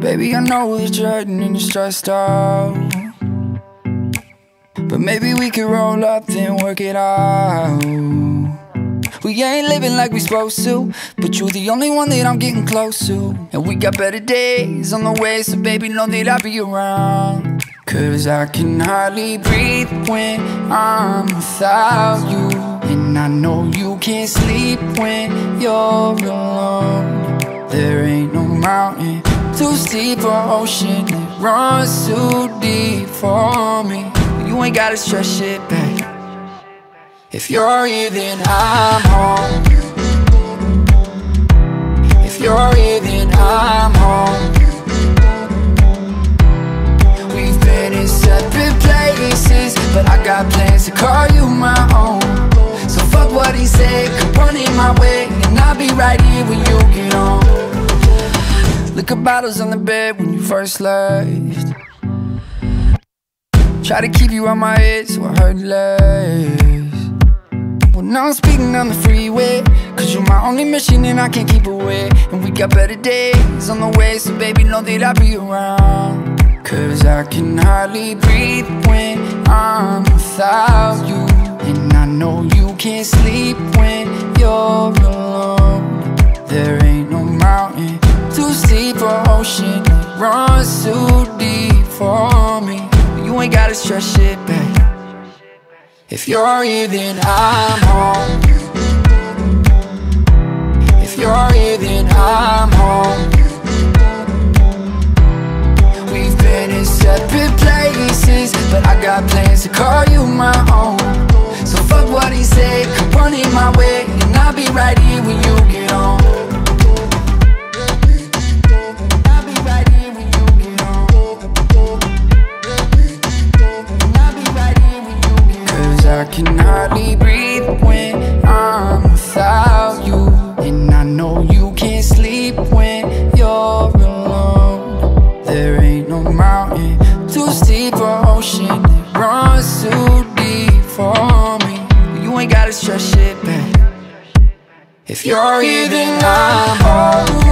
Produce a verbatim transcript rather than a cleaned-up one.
Baby, I know that you're hurting and you're stressed out, but maybe we could roll up then work it out. We ain't living like we supposed to, but you're the only one that I'm getting close to. And we got better days on the way, so baby, know that I'll be around. Cause I can hardly breathe when I'm without you, and I know you can't sleep when you're alone. There ain't no mountain too steep or ocean that runs too deep for me. You ain't gotta stress shit, babe. If you're here, then I'm home. If you're here, then I'm home. We've been in separate places, but I got plans to call you my own. So fuck what he said, come running my way, and I'll be right here when you get home. Liquor bottles on the bed when you first left. Try to keep you out my head so I heard less. Well, now I'm speaking on the freeway, cause you're my only mission and I can't keep away. And we got better days on the way, so baby, know that I'll be around. Cause I can hardly breathe when I'm without you, and I know you can't sleep when you're alone. There ain't no mountain too steep or ocean that runs too deep for me. You ain't gotta stress shit, babe. If you're here, then I'm home. If you're here, then I'm home. We've been in separate places, but I got plans to call you my own. So fuck what he said, come running my way, and I'll be right here when you get home. I can hardly breathe when I'm without you, and I know you can't sleep when you're alone. There ain't no mountain too steep or ocean that runs too deep for me. You ain't gotta stress shit, babe. If you're here, then I'm home.